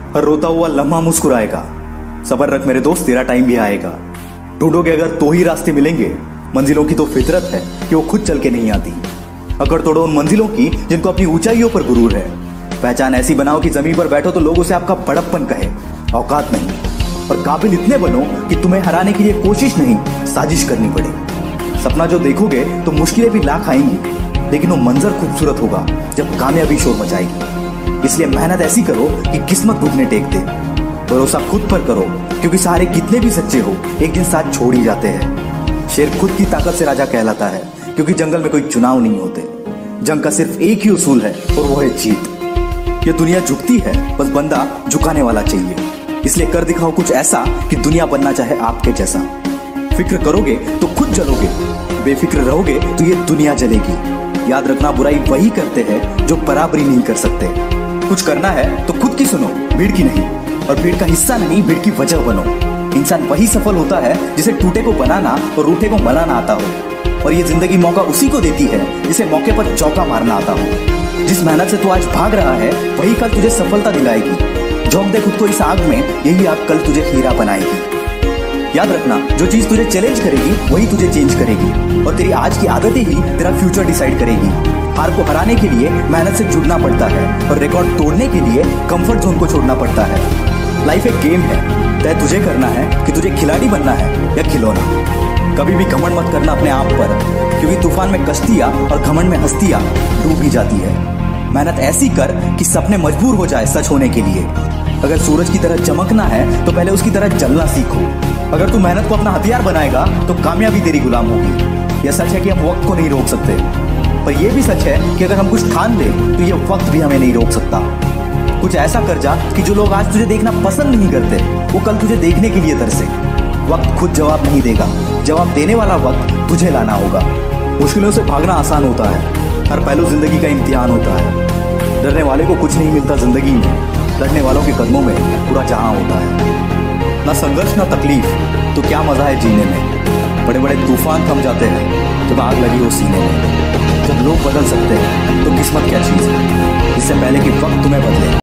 हर रोता हुआ लम्हा मुस्कुराएगा। सबर रख मेरे दोस्त, तेरा टाइम भी आएगा। ढूंढोगे अगर तो ही रास्ते मिलेंगे। मंजिलों की तो फितरत है कि वो खुद चल के नहीं आती। अगर तोड़ो उन मंजिलों की जिनको अपनी ऊंचाइयों पर गुरूर है। पहचान ऐसी बनाओ कि जमीन पर बैठो तो लोग उसे आपका बड़प्पन कहे, औकात नहीं। और काबिल इतने बनो कि तुम्हें हराने के लिए कोशिश नहीं, साजिश करनी पड़े। सपना जो देखोगे तो मुश्किलें भी लाख आएंगी, लेकिन वो मंजर खूबसूरत होगा जब कामयाबी शोर मचाएगी। इसलिए मेहनत ऐसी करो कि किस्मत घुटने टेक दे। भरोसा खुद पर करो, क्योंकि सहारे कितने भी सच्चे हो एक दिन साथ छोड़ ही जाते हैं। शेर खुद की ताकत से राजा कहलाता है, क्योंकि जंगल में कोई चुनाव नहीं होते। जंग का सिर्फ एक ही उसूल है और वो है जीत। ये दुनिया झुकती है, बस बंदा झुकाने वाला चाहिए। इसलिए कर दिखाओ कुछ ऐसा कि दुनिया बनना चाहे आपके जैसा। फिक्र करोगे तो खुद जलोगे, बेफिक्र रहोगे तो ये दुनिया जलेगी। याद रखना, बुराई वही करते हैं जो बराबरी नहीं कर सकते। कुछ करना है तो खुद की सुनो, भीड़ की नहीं। और भीड़ का हिस्सा नहीं, भीड़ की वजह बनो। इंसान वही सफल होता है जिसे टूटे को बनाना और रूठे को मनाना आता हो। और ये जिंदगी मौका उसी को देती है जिसे मौके पर चौका मारना आता हो। जिस मेहनत से तू आज भाग रहा है वही कल तुझे सफलता दिलाएगी। झोंक दे खुद को इस आग में, यही आग कल तुझे हीरा बनाएगी। याद रखना, जो चीज तुझे चैलेंज करेगी वही तुझे चेंज करेगी। और तेरी आज की आदतें ही तेरा फ्यूचर डिसाइड करेगी। हार को हराने के लिए मेहनत से जुड़ना पड़ता है, और रिकॉर्ड तोड़ने के लिए कंफर्ट जोन को छोड़ना पड़ता है। लाइफ एक गेम है, तय तुझे करना है कि तुझे खिलाड़ी बनना है या खिलौना। कभी भी घमंड मत करना अपने आप पर, क्योंकि तूफान में कश्तियां और घमंड में हस्तियां डूब ही जाती है। मेहनत ऐसी कर कि सपने मजबूर हो जाए सच होने के लिए। अगर सूरज की तरह चमकना है तो पहले उसकी तरह जलना सीखो। अगर तू मेहनत को अपना हथियार बनाएगा तो कामयाबी तेरी गुलाम होगी। यह सच है कि हम वक्त को नहीं रोक सकते, पर यह भी सच है कि अगर हम कुछ ठान ले तो यह वक्त भी हमें नहीं रोक सकता। कुछ ऐसा कर जा कि जो लोग आज तुझे देखना पसंद नहीं करते वो कल तुझे देखने के लिए तरसे। वक्त खुद जवाब नहीं देगा, जवाब देने वाला वक्त तुझे लाना होगा। मुश्किलों से भागना आसान होता है, हर पहलू जिंदगी का इम्तिहान होता है। डरने वाले को कुछ नहीं मिलता जिंदगी में, लड़ने वालों के कदमों में पूरा जहां होता है। ना संघर्ष ना तकलीफ तो क्या मजा है जीने में। बड़े बड़े तूफान थम जाते हैं जब आग लगी हो सीने में। जब लोग बदल सकते हैं तो किस्मत क्या चीज़ है, इससे पहले कि वक्त तुम्हें बदले।